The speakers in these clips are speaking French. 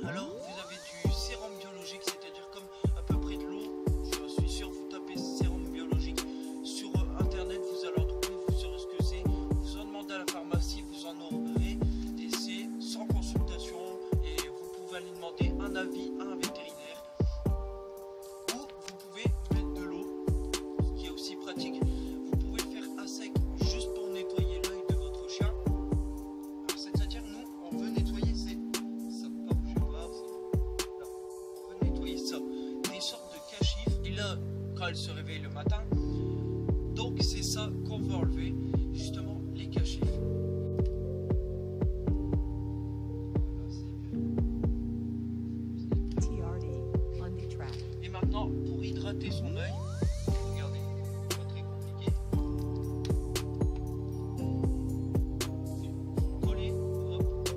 Alors vous avez du sérum biologique, c'est-à-dire comme à peu près de l'eau. Je suis sûr, vous tapez sérum biologique sur internet, vous allez en trouver, vous saurez ce que c'est. Vous en demandez à la pharmacie, vous en aurez, et c'est sans consultation, et vous pouvez aller demander un avis à un vétérinaire. Ou vous pouvez mettre de l'eau, ce qui est aussi pratique. Vous pouvez le faire à sec, juste pour nettoyer l'œil de votre chien. Alors c'est-à-dire nous, on veut nettoyer ça, on veut nettoyer ça, des sortes de cachifs. Et là, quand elle se réveille le matin, donc c'est ça qu'on veut enlever, justement les cachifs. Et maintenant, pour hydrater son œil, regardez, c'est pas très compliqué. Vous collez, hop,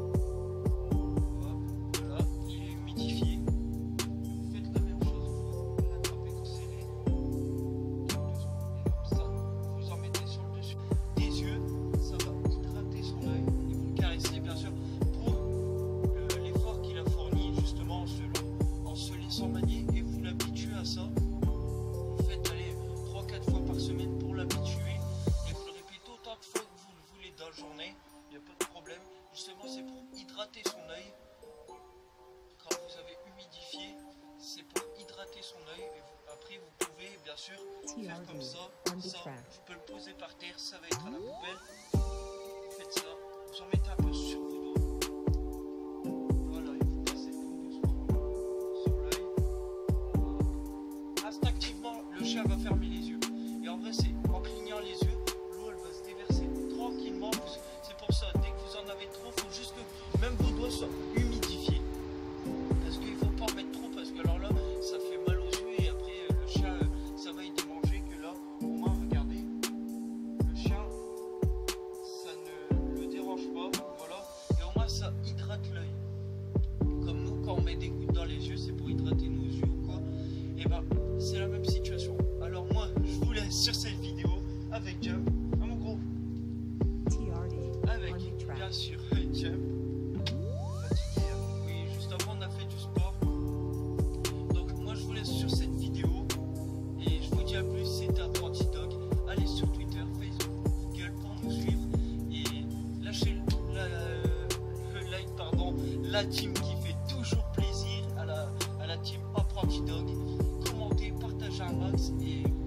voilà, il est humidifié. Vous faites la même chose, vous l'attrapez, vous serrez, et comme ça, vous en mettez sur le dessus des yeux, ça va hydrater son œil, et vous le caressez bien sûr pour l'effort qu'il a fourni justement en se laissant manier, et vous l'habituez à ça. Vous faites aller 3-4 fois par semaine pour l'habituer, et vous le répétez autant de fois que vous le voulez dans la journée, il n'y a pas de problème. Justement, c'est pour hydrater son œil. Quand vous avez humidifié, c'est pour hydrater son œil. Et après, vous pouvez bien sûr faire comme ça. Je peux le poser par terre, ça va être à la poubelle. Vous faites ça, vous en mettez un peu sur vos doigts. Voilà, et vous passez tout doucement sur l'œil. Instinctivement, le chien va fermer les yeux. Et en vrai, c'est en clignant les yeux, l'eau elle va se déverser tranquillement. C'est pour ça, dès que vous en avez trop, il faut juste que même vos doigts soient humidifiés. Parce qu'il ne faut pas en mettre trop, parce que alors là, ça fait mal aux yeux et après le chien, ça va y démanger. Que là, au moins, regardez, le chien, ça ne le dérange pas. Voilà, et au moins, ça hydrate l'œil. Comme nous, quand on met des gouttes dans les yeux, c'est pour hydrater nos yeux ou quoi. Et ben, c'est la même situation. Alors moi, je vous laisse sur cette vidéo avec Jump, à mon gros. Avec, bien sûr, Jump. Fatigué, hein. Oui, juste avant, on a fait du sport. Donc moi, je vous laisse sur cette vidéo. Et je vous dis à plus, c'était un Antidog. Allez sur Twitter, Facebook, Google pour nous suivre. Et lâchez le like, pardon, la team qui fait toujours plaisir à la team Antidog. Commentez, partagez un max et